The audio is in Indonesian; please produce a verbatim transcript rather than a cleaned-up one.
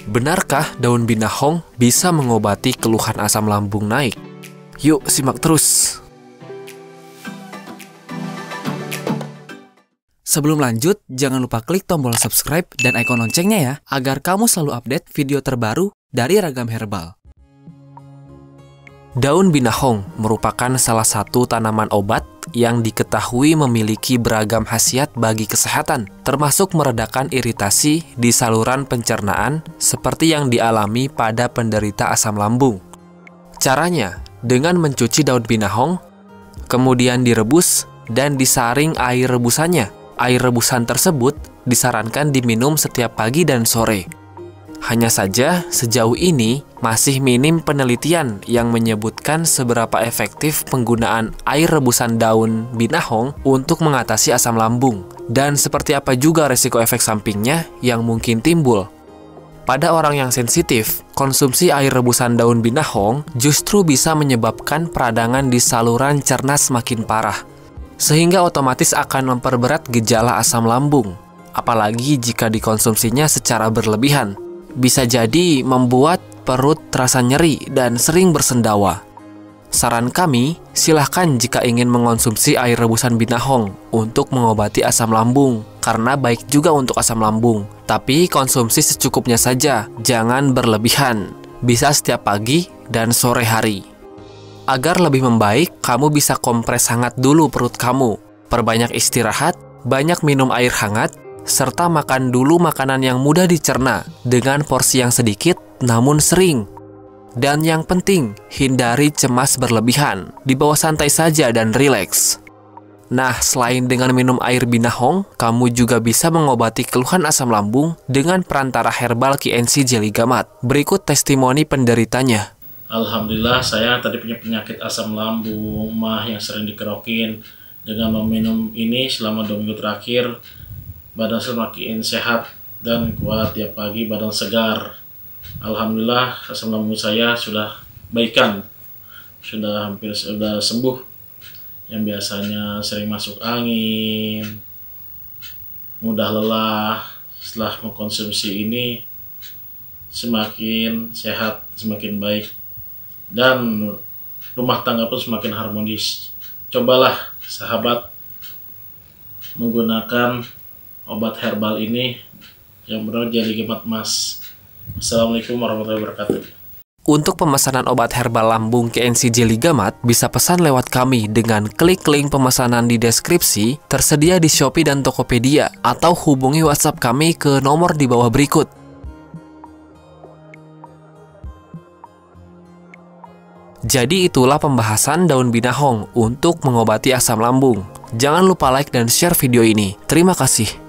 Benarkah daun binahong bisa mengobati keluhan asam lambung naik? Yuk simak terus. Sebelum lanjut, jangan lupa klik tombol subscribe dan ikon loncengnya ya, agar kamu selalu update video terbaru dari Ragam Herbal. Daun binahong merupakan salah satu tanaman obat yang diketahui memiliki beragam khasiat bagi kesehatan, termasuk meredakan iritasi di saluran pencernaan seperti yang dialami pada penderita asam lambung. Caranya, dengan mencuci daun binahong, kemudian direbus dan disaring air rebusannya. Air rebusan tersebut disarankan diminum setiap pagi dan sore. Hanya saja, sejauh ini masih minim penelitian yang menyebutkan seberapa efektif penggunaan air rebusan daun binahong untuk mengatasi asam lambung, dan seperti apa juga resiko efek sampingnya yang mungkin timbul. Pada orang yang sensitif, konsumsi air rebusan daun binahong justru bisa menyebabkan peradangan di saluran cerna semakin parah, sehingga otomatis akan memperberat gejala asam lambung, apalagi jika dikonsumsinya secara berlebihan. Bisa jadi membuat perut terasa nyeri dan sering bersendawa. Saran kami, silahkan jika ingin mengonsumsi air rebusan binahong untuk mengobati asam lambung, karena baik juga untuk asam lambung. Tapi konsumsi secukupnya saja, jangan berlebihan. Bisa setiap pagi dan sore hari. Agar lebih membaik, kamu bisa kompres hangat dulu perut kamu. Perbanyak istirahat, banyak minum air hangat, serta makan dulu makanan yang mudah dicerna dengan porsi yang sedikit namun sering. Dan yang penting, hindari cemas berlebihan, dibawa santai saja dan rileks. Nah, selain dengan minum air binahong, kamu juga bisa mengobati keluhan asam lambung dengan perantara herbal Q N C Jelly Gamat. Berikut testimoni penderitanya. Alhamdulillah, saya tadi punya penyakit asam lambung, mah yang sering dikerokin. Dengan meminum ini selama dua minggu terakhir, badan semakin sehat dan kuat, tiap pagi badan segar. Alhamdulillah, asam lambung saya sudah baikan, sudah hampir sudah sembuh. Yang biasanya sering masuk angin, mudah lelah, setelah mengkonsumsi ini semakin sehat, semakin baik, dan rumah tangga pun semakin harmonis. Cobalah sahabat menggunakan obat herbal ini yang benar Jelly Gamat Mas. Assalamualaikum warahmatullahi wabarakatuh. Untuk pemesanan obat herbal lambung Q N C Jelly Gamat, bisa pesan lewat kami dengan klik link pemesanan di deskripsi, tersedia di Shopee dan Tokopedia, atau hubungi WhatsApp kami ke nomor di bawah berikut. Jadi itulah pembahasan daun binahong untuk mengobati asam lambung. Jangan lupa like dan share video ini. Terima kasih.